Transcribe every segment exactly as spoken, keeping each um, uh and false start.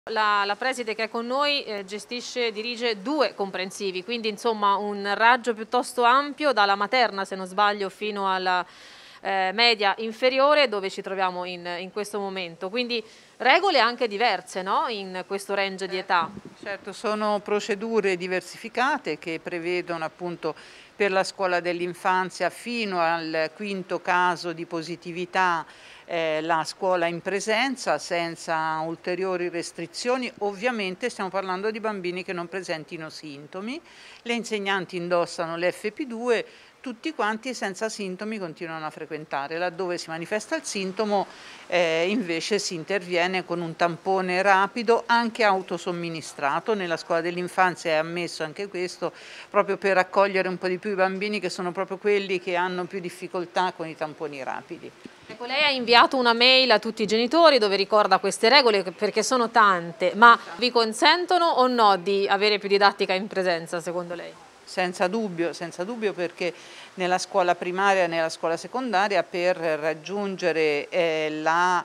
La, la preside che è con noi eh, gestisce e dirige due comprensivi, quindi insomma un raggio piuttosto ampio, dalla materna se non sbaglio fino alla eh, media inferiore, dove ci troviamo in, in questo momento. Quindi regole anche diverse, no? In questo range di età. Certo, sono procedure diversificate che prevedono appunto per la scuola dell'infanzia fino al quinto caso di positività eh, la scuola in presenza senza ulteriori restrizioni. Ovviamente stiamo parlando di bambini che non presentino sintomi, le insegnanti indossano l'F P due, tutti quanti senza sintomi continuano a frequentare. Laddove si manifesta il sintomo eh, invece si interviene con un tampone rapido anche autosomministrato. Nella scuola dell'infanzia è ammesso anche questo, proprio per raccogliere un po' di più i bambini che sono proprio quelli che hanno più difficoltà con i tamponi rapidi. Ecco, lei ha inviato una mail a tutti i genitori dove ricorda queste regole perché sono tante, ma vi consentono o no di avere più didattica in presenza secondo lei? Senza dubbio, senza dubbio perché nella scuola primaria e nella scuola secondaria per raggiungere eh, la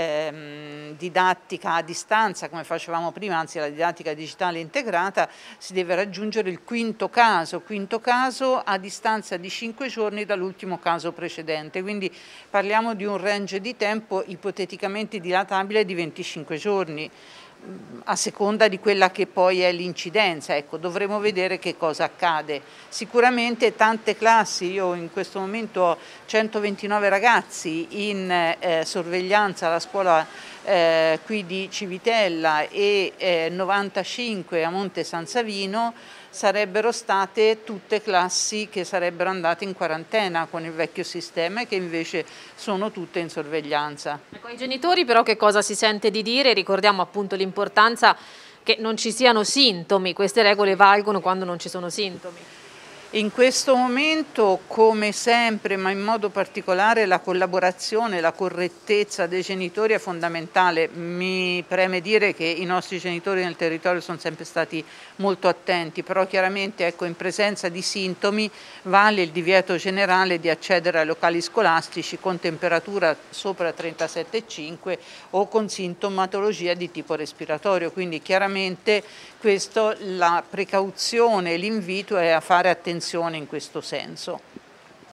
ehm, didattica a distanza, come facevamo prima, anzi la didattica digitale integrata, si deve raggiungere il quinto caso, quinto caso a distanza di cinque giorni dall'ultimo caso precedente, quindi parliamo di un range di tempo ipoteticamente dilatabile di venticinque giorni. A seconda di quella che poi è l'incidenza, ecco, dovremo vedere che cosa accade. Sicuramente tante classi, io in questo momento ho centoventinove ragazzi in eh, sorveglianza alla scuola eh, qui di Civitella e eh, novantacinque a Monte San Savino, sarebbero state tutte classi che sarebbero andate in quarantena con il vecchio sistema e che invece sono tutte in sorveglianza. Ecco, ai genitori però che cosa si sente di dire? Ricordiamo appunto l'importanza che non ci siano sintomi, queste regole valgono quando non ci sono sintomi. In questo momento, come sempre, ma in modo particolare la collaborazione, la correttezza dei genitori è fondamentale. Mi preme dire che i nostri genitori nel territorio sono sempre stati molto attenti, però chiaramente ecco, in presenza di sintomi vale il divieto generale di accedere ai locali scolastici con temperatura sopra trentasette virgola cinque o con sintomatologia di tipo respiratorio, quindi chiaramente questo, la precauzione, l'invito è a fare attenzione in questo senso.